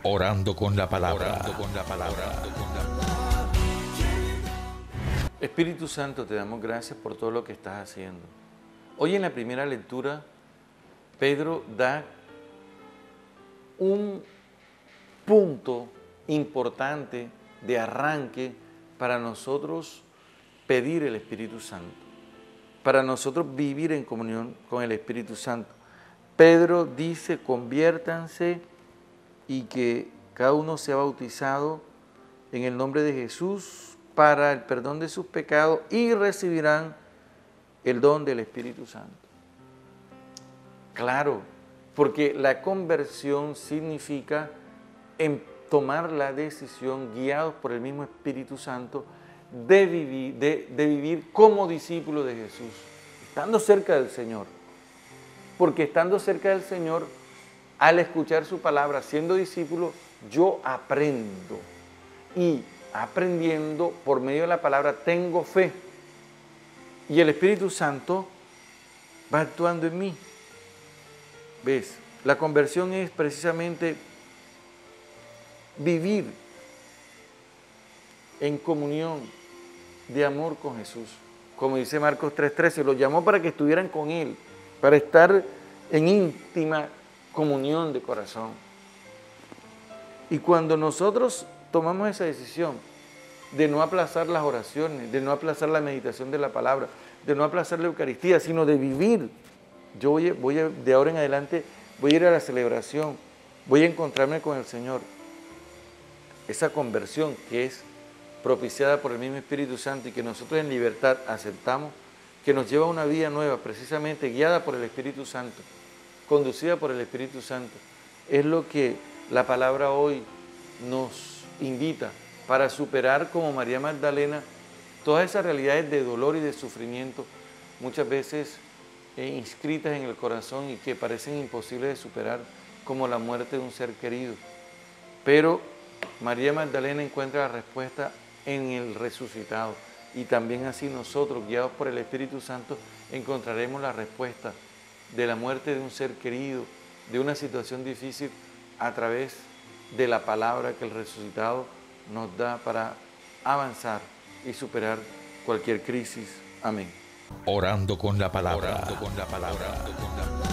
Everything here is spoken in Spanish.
Orando con la palabra. Orando con la palabra. Espíritu Santo, te damos gracias por todo lo que estás haciendo. Hoy en la primera lectura, Pedro da un punto importante de arranque para nosotros pedir el Espíritu Santo, para nosotros vivir en comunión con el Espíritu Santo. Pedro dice: conviértanse y que cada uno sea bautizado en el nombre de Jesús para el perdón de sus pecados y recibirán el don del Espíritu Santo. Claro, porque la conversión significa tomar la decisión, guiados por el mismo Espíritu Santo, de vivir como discípulo de Jesús, estando cerca del Señor. Porque estando cerca del Señor, al escuchar su palabra, siendo discípulo, yo aprendo. Y aprendiendo por medio de la palabra tengo fe. Y el Espíritu Santo va actuando en mí. ¿Ves? La conversión es precisamente vivir en comunión de amor con Jesús. Como dice Marcos 3:13, los llamó para que estuvieran con Él, para estar en íntima comunión de corazón. Y cuando nosotros tomamos esa decisión de no aplazar las oraciones, de no aplazar la meditación de la palabra, de no aplazar la Eucaristía, sino de vivir, yo de ahora en adelante voy a ir a la celebración, voy a encontrarme con el Señor. Esa conversión que es propiciada por el mismo Espíritu Santo y que nosotros en libertad aceptamos, que nos lleva a una vida nueva, precisamente guiada por el Espíritu Santo, conducida por el Espíritu Santo, es lo que la palabra hoy nos invita para superar, como María Magdalena, todas esas realidades de dolor y de sufrimiento, muchas veces inscritas en el corazón y que parecen imposibles de superar, como la muerte de un ser querido. Pero María Magdalena encuentra la respuesta en el resucitado, y también así nosotros, guiados por el Espíritu Santo, encontraremos la respuesta de la muerte de un ser querido, de una situación difícil, a través de la palabra que el resucitado nos da para avanzar y superar cualquier crisis. Amén. Orando con la palabra. Orando con la palabra.